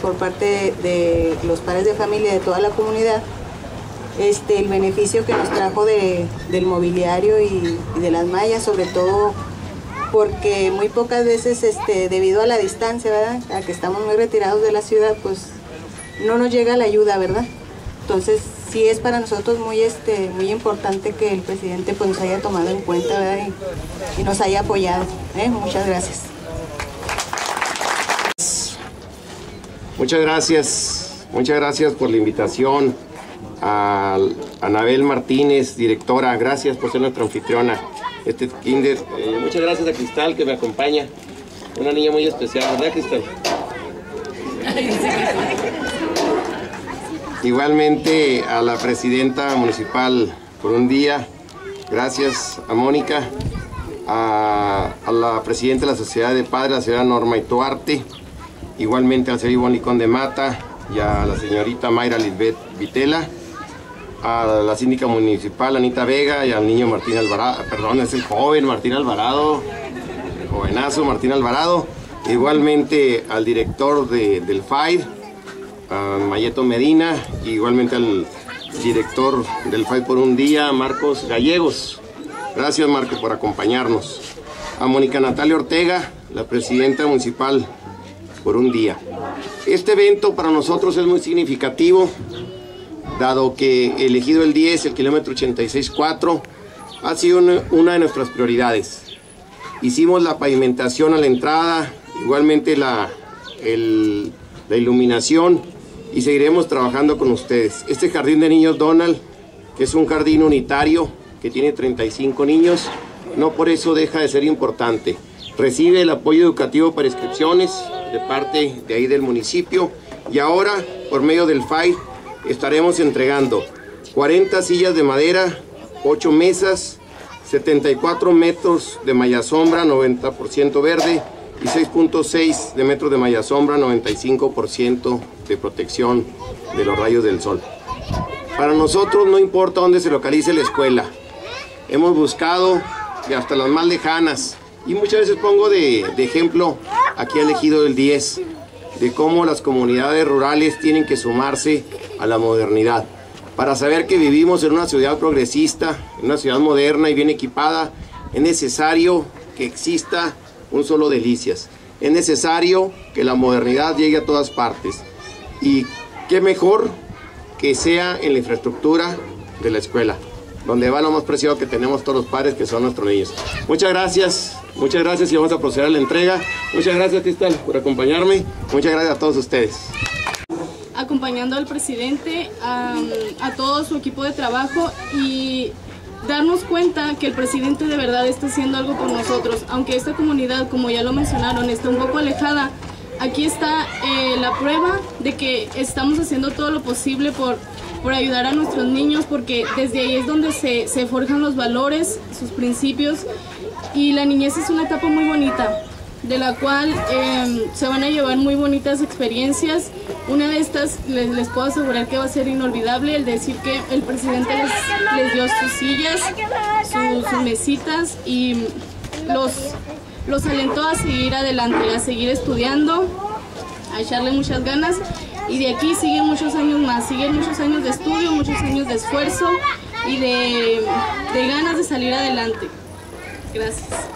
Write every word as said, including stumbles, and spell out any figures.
por parte de, de los padres de familia de toda la comunidad, este, el beneficio que nos trajo de, del mobiliario y, y de las mallas, sobre todo porque muy pocas veces, este, debido a la distancia, ¿verdad?, a que estamos muy retirados de la ciudad, pues no nos llega la ayuda, ¿verdad? Entonces sí es para nosotros muy, este, muy importante que el presidente pues, nos haya tomado en cuenta, ¿verdad?, y, y nos haya apoyado, ¿eh? Muchas gracias. Muchas gracias, muchas gracias por la invitación a Anabel Martínez, directora. Gracias por ser nuestra anfitriona. Este kinder, eh, muchas gracias a Cristal que me acompaña, una niña muy especial, ¿verdad, Cristal? Igualmente a la presidenta municipal por un día, gracias a Mónica, a, a la presidenta de la Sociedad de Padres, la señora Norma Ituarte, igualmente al señor Ivonne Licón de Mata y a la señorita Mayra Lisbeth Vitela, a la síndica municipal Anita Vega y al niño Martín Alvarado, perdón, es el joven Martín Alvarado, el jovenazo Martín Alvarado, igualmente al director de, del F A I D, a Mayeto Medina, igualmente al director del F A I D por un día, Marcos Gallegos. Gracias, Marcos, por acompañarnos. A Mónica Natalia Ortega, la presidenta municipal por un día. Este evento para nosotros es muy significativo, dado que elegido el diez, el kilómetro ochenta y seis cuatro, ha sido una, una de nuestras prioridades. Hicimos la pavimentación a la entrada, igualmente la, el, la iluminación, y seguiremos trabajando con ustedes. Este jardín de niños Donald, que es un jardín unitario que tiene treinta y cinco niños, no por eso deja de ser importante. Recibe el apoyo educativo para inscripciones de parte de ahí del municipio, y ahora por medio del F A I D estaremos entregando cuarenta sillas de madera, ocho mesas, setenta y cuatro metros de malla sombra, noventa por ciento verde, y seis punto seis de metros de malla sombra, noventa y cinco por ciento de protección de los rayos del sol. Para nosotros no importa dónde se localice la escuela, hemos buscado y hasta las más lejanas, y muchas veces pongo de, de ejemplo aquí elegido el diez, de cómo las comunidades rurales tienen que sumarse a la modernidad. Para saber que vivimos en una ciudad progresista, en una ciudad moderna y bien equipada, es necesario que exista un solo Delicias. Es necesario que la modernidad llegue a todas partes. Y qué mejor que sea en la infraestructura de la escuela, donde va lo más preciado que tenemos todos los padres, que son nuestros niños. Muchas gracias, muchas gracias y vamos a proceder a la entrega. Muchas gracias, Cristal, por acompañarme. Muchas gracias a todos ustedes. Acompañando al presidente, a, a todo su equipo de trabajo, y darnos cuenta que el presidente de verdad está haciendo algo por nosotros. Aunque esta comunidad, como ya lo mencionaron, está un poco alejada, aquí está eh, la prueba de que estamos haciendo todo lo posible por, por ayudar a nuestros niños, porque desde ahí es donde se, se forjan los valores, sus principios, y la niñez es una etapa muy bonita, de la cual eh, se van a llevar muy bonitas experiencias. Una de estas les, les puedo asegurar que va a ser inolvidable, el decir que el presidente les, les dio sus sillas, su, sus mesitas, y los, los alentó a seguir adelante, a seguir estudiando, a echarle muchas ganas, y de aquí siguen muchos años más, siguen muchos años de estudio, muchos años de esfuerzo y de, de ganas de salir adelante. Gracias.